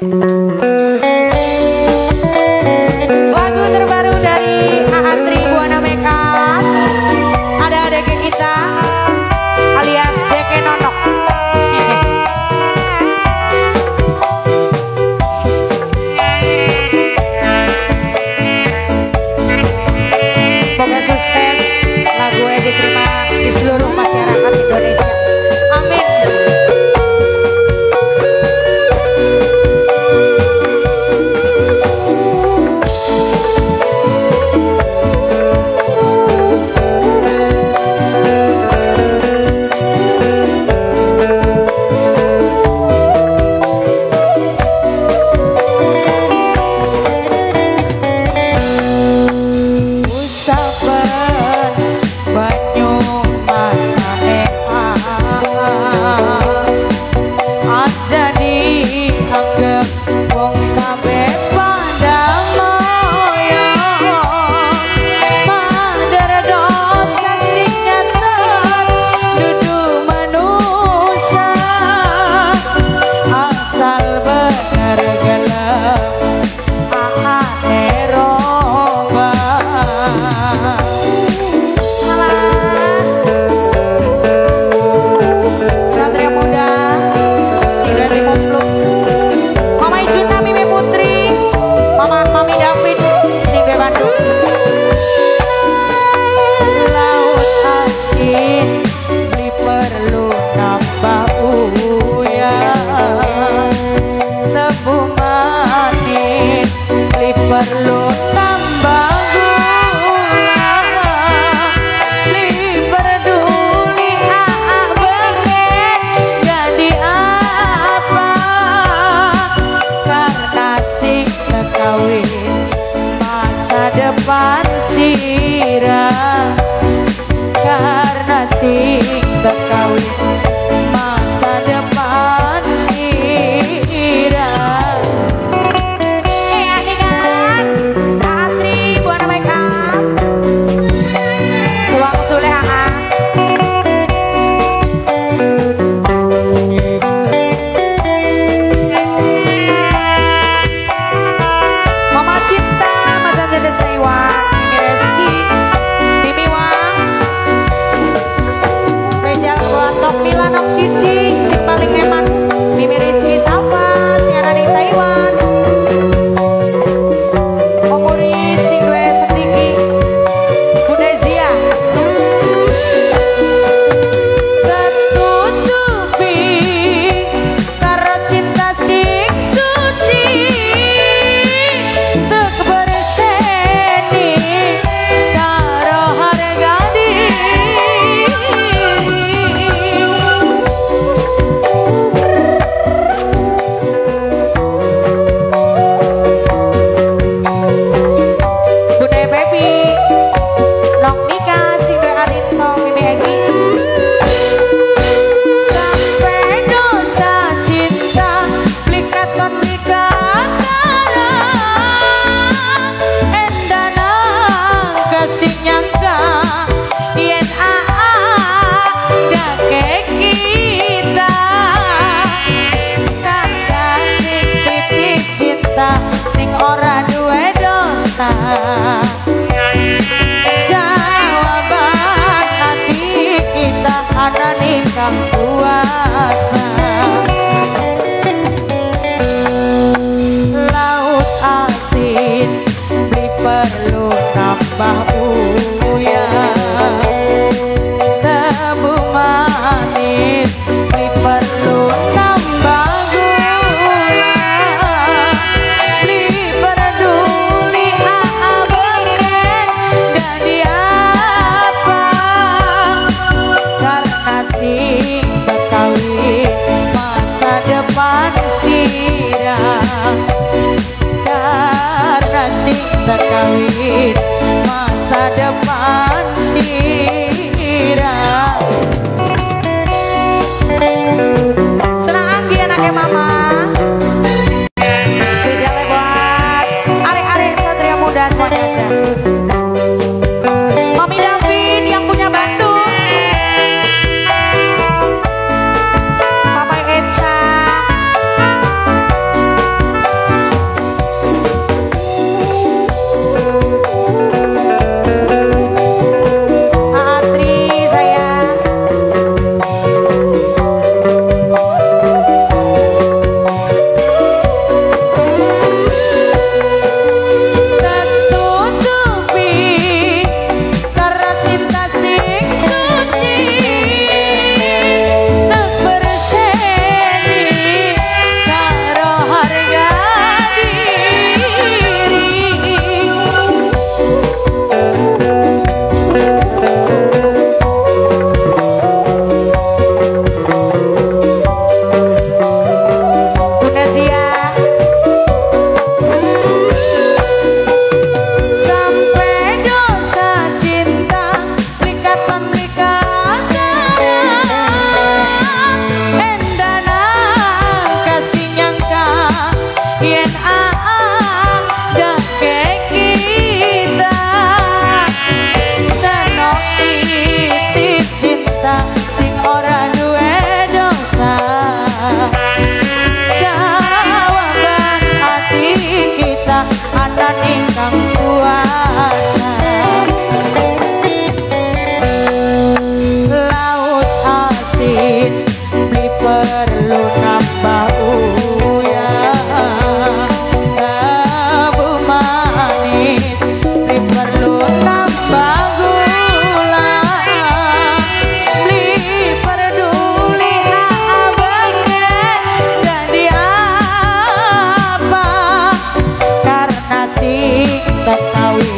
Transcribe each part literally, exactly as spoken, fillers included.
Lagu terbaru dari Andri Buana Mekat. Ada adek kita alias Jeke Nonok. Semoga sukses lagunya diterima di seluruh masyarakat Indonesia. Amin. Perlu tambah gula, li peduli aak pengen jadi apa, karena sing kekawin masa depan sirah, karena sing kekawin masa depan sirah. Jawaban hati kita ada di kang kuasa. Laut asin beli perlu tambah uyah, tebu manis beli perlu tambah gula, beli peduli aak pengen jadi apa, karena sing bekawin masa depan sirah, karena sing bekawin masa depan sirah. Senang dia anaknya mama. Spesialnya buat arek-arek satria muda semuanya aja. Mami David yang punya batu, Papa Eca,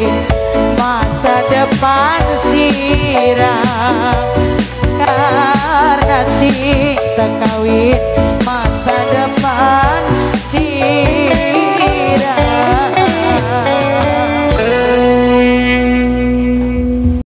masa depan sirah.